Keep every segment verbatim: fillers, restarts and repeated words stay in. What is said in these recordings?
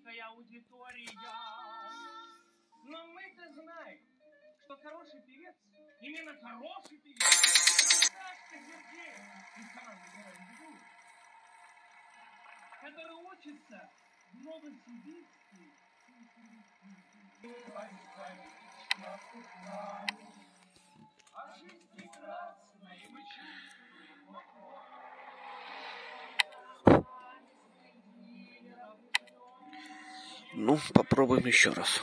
маленькая аудитория. Но мы-то знаем, что хороший певец, именно хороший певец, это Сергей из команды «Герои Бегут», который учится в Новосибирске. А жизнь прекрасна, и мы чувствуем. Ну, попробуем еще раз.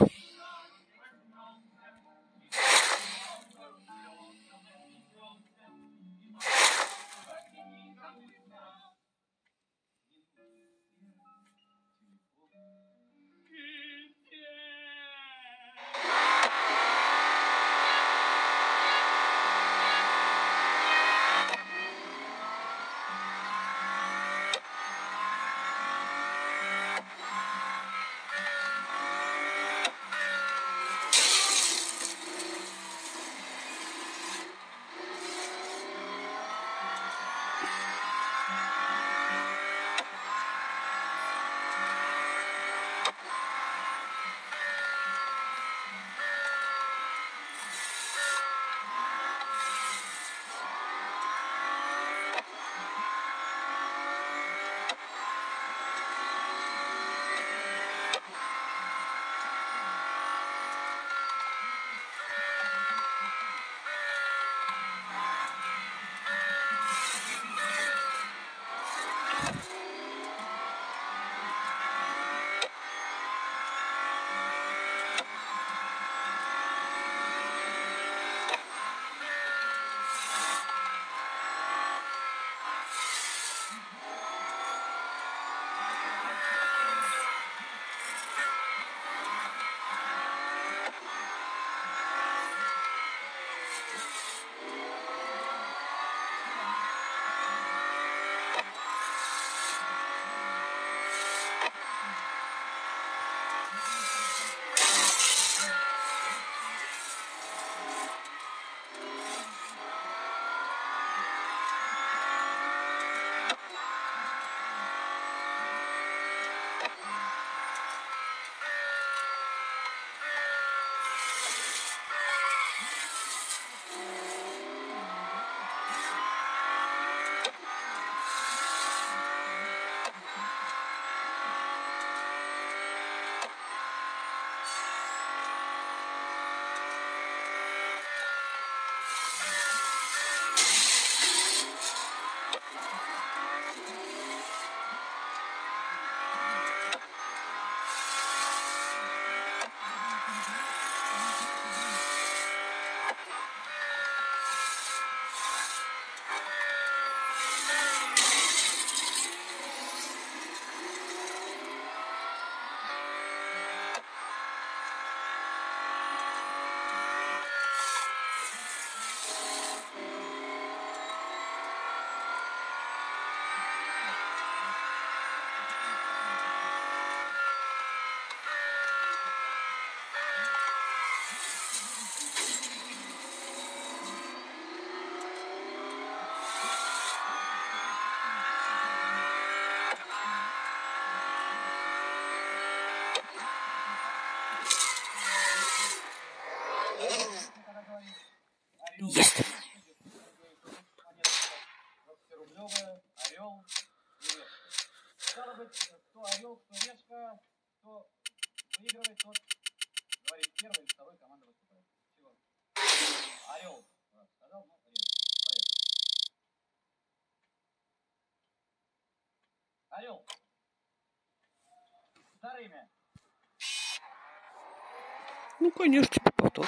Есть. Орел. Стало быть, кто орел, кто решка, кто выигрывает, тот говорит первый или второй, команда выступает. Всего. Орел. Сказал, ну, решка. Орел. Вторыми. Ну, конечно, повтор.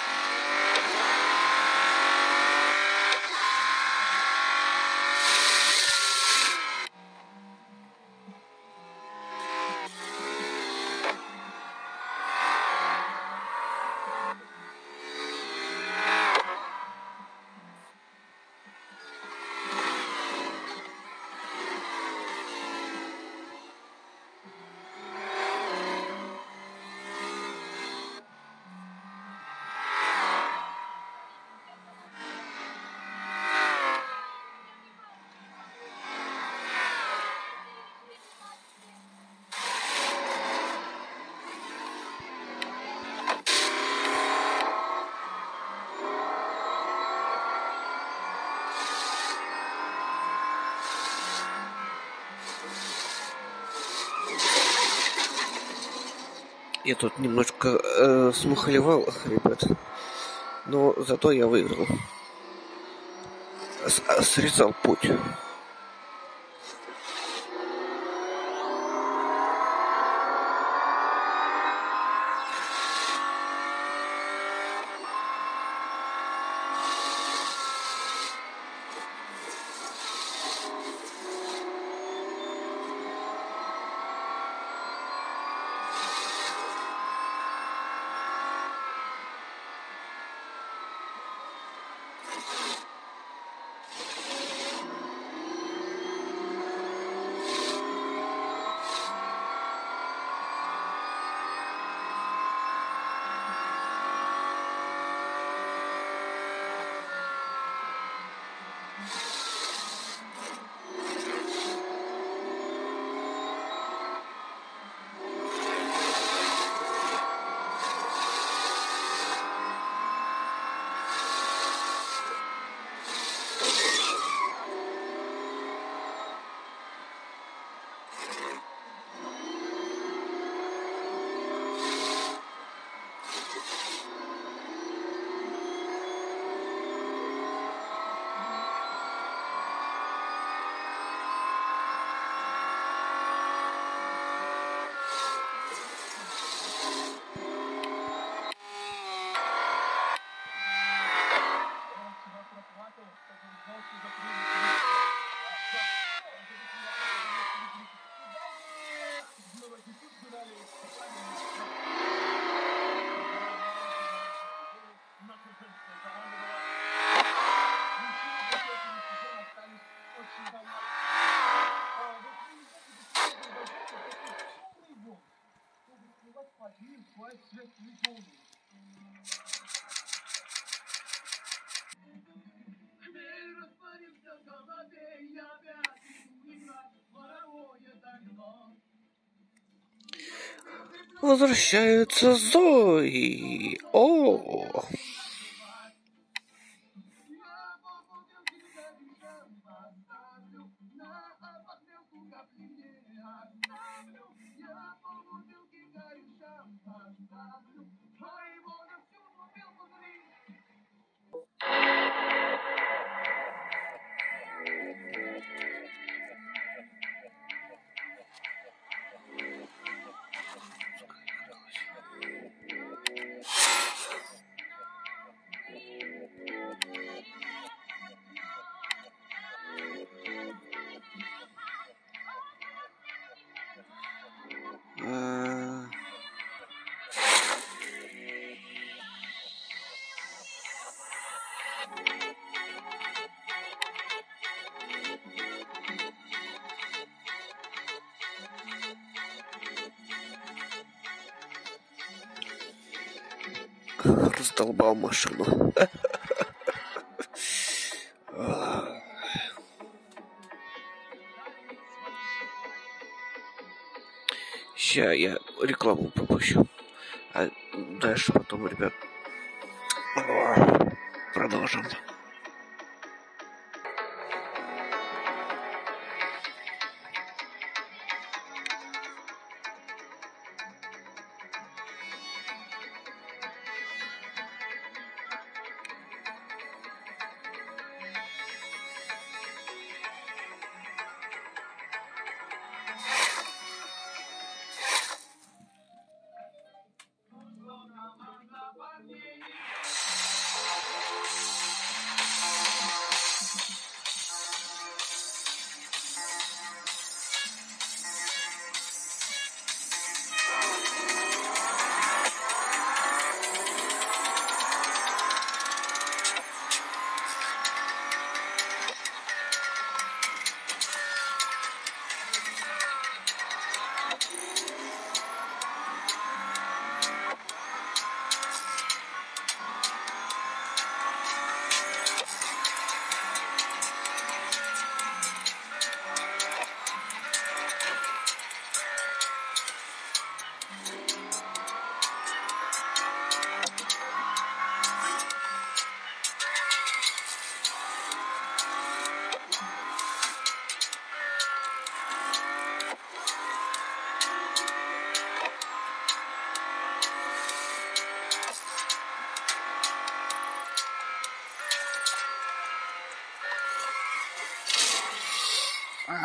Я тут немножко э, смухлевал, ребят. Но зато я выиграл. С- срезал путь. Возвращается Зои. О! А... Раздолбал машину. Ща я рекламу пропущу. А дальше потом, ребят, продолжим.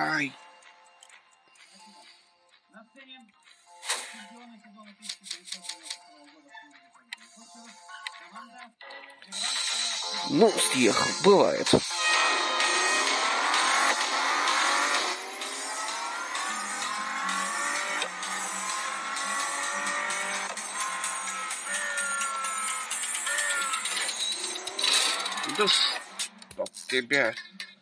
Ай. На сцене чемпиона сезона тысяча девятьсот девяносто второго года команда Джерванского... Ну, съехал, бывает. Да чтоб тебя.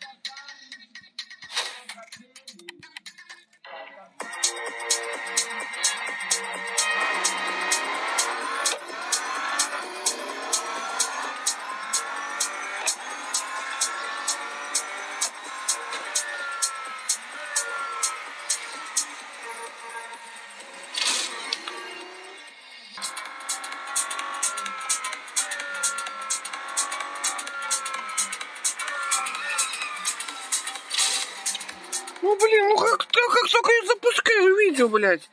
Ну, блин, ну как, как, как только я запускаю видео, блядь.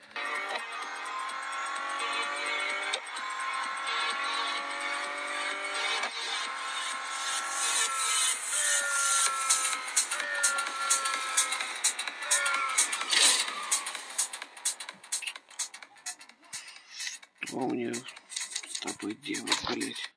Что мне с тобой делать, блядь?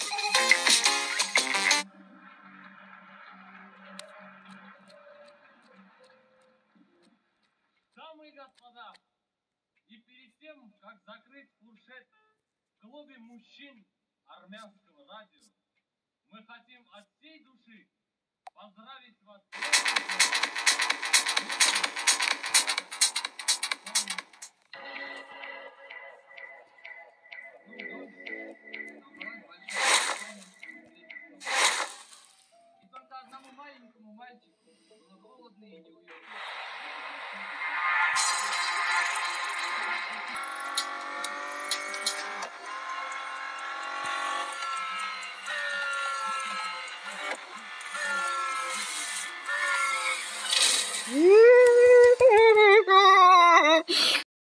Дамы и господа, и перед тем, как закрыть фуршет в клубе мужчин армянского радио, мы хотим от всей души поздравить вас. И только одному маленькому мальчику было холодно и неуютно.